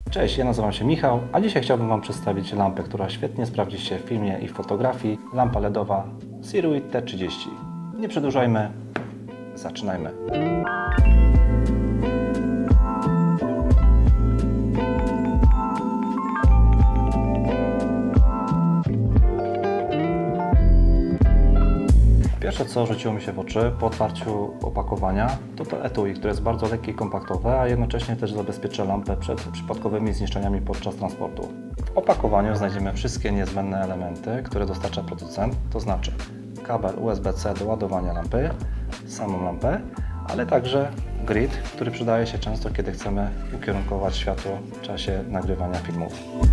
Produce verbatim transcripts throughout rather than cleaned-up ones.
Cześć, ja nazywam się Michał, a dzisiaj chciałbym Wam przedstawić lampę, która świetnie sprawdzi się w filmie i fotografii. Lampa LEDowa Sirui T trzydzieści. Nie przedłużajmy, zaczynajmy. Pierwsze, co rzuciło mi się w oczy po otwarciu opakowania, to to etui, które jest bardzo lekkie i kompaktowe, a jednocześnie też zabezpiecza lampę przed przypadkowymi zniszczeniami podczas transportu. W opakowaniu znajdziemy wszystkie niezbędne elementy, które dostarcza producent, to znaczy kabel U S B C do ładowania lampy, samą lampę, ale także grid, który przydaje się często, kiedy chcemy ukierunkować światło w czasie nagrywania filmów.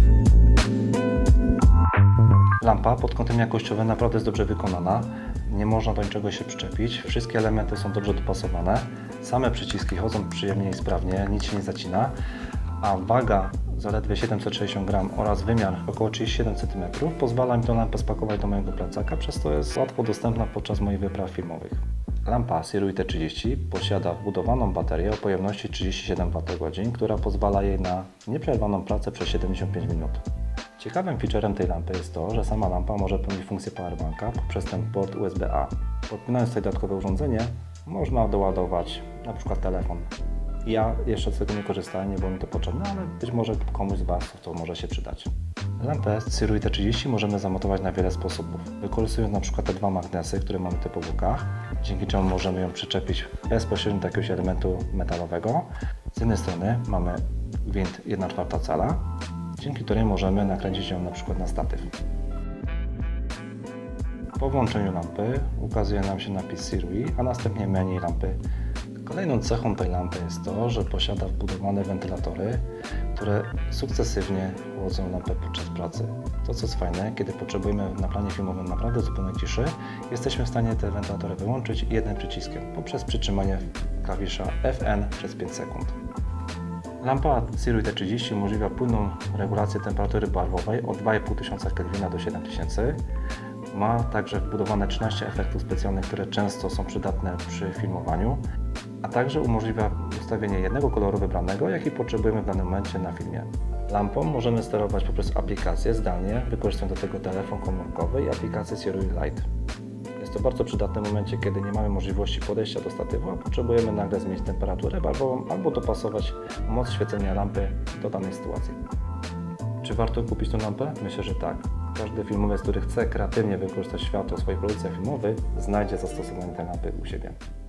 Lampa pod kątem jakościowym naprawdę jest dobrze wykonana, nie można do niczego się przyczepić, wszystkie elementy są dobrze dopasowane, same przyciski chodzą przyjemnie i sprawnie, nic się nie zacina, a waga zaledwie siedemset sześćdziesiąt gramów oraz wymiar około trzydzieści siedem centymetrów pozwala mi tę lampę spakować do mojego plecaka, przez to jest łatwo dostępna podczas moich wypraw filmowych. Lampa Sirui T trzydzieści posiada wbudowaną baterię o pojemności trzydzieści siedem wattogodzin, która pozwala jej na nieprzerwaną pracę przez siedemdziesiąt pięć minut. Ciekawym featurem tej lampy jest to, że sama lampa może pełnić funkcję powerbanka poprzez ten port U S B A. Podpinając tutaj dodatkowe urządzenie, można doładować na przykład telefon. Ja jeszcze z tego nie korzystałem, nie było mi to potrzebne, ale być może komuś z Was to może się przydać. Lampę Sirui T trzydzieści możemy zamontować na wiele sposobów, wykorzystując na przykład te dwa magnesy, które mamy tu po bokach, dzięki czemu możemy ją przyczepić bezpośrednio do jakiegoś elementu metalowego. Z jednej strony mamy gwint jedna czwarta cala, dzięki której możemy nakręcić ją na przykład na statyw. Po włączeniu lampy ukazuje nam się napis Sirui, a następnie menu lampy. Kolejną cechą tej lampy jest to, że posiada wbudowane wentylatory, które sukcesywnie chłodzą lampę podczas pracy. To, co jest fajne, kiedy potrzebujemy na planie filmowym naprawdę zupełnej ciszy, jesteśmy w stanie te wentylatory wyłączyć jednym przyciskiem poprzez przytrzymanie klawisza F N przez pięć sekund. Lampa Sirui T trzydzieści umożliwia płynną regulację temperatury barwowej od dwa i pół tysiąca Kelwina do siedem tysięcy. Ma także wbudowane trzynaście efektów specjalnych, które często są przydatne przy filmowaniu, a także umożliwia ustawienie jednego koloru wybranego, jaki potrzebujemy w danym momencie na filmie. Lampą możemy sterować poprzez aplikację zdalnie, wykorzystując do tego telefon komórkowy i aplikację Sirui Lite. Jest to bardzo przydatne w momencie, kiedy nie mamy możliwości podejścia do statywu, a potrzebujemy nagle zmienić temperaturę barwową albo dopasować moc świecenia lampy do danej sytuacji. Czy warto kupić tę lampę? Myślę, że tak. Każdy filmowiec, który chce kreatywnie wykorzystać światło w swoich produkcjach filmowych, znajdzie zastosowanie tej lampy u siebie.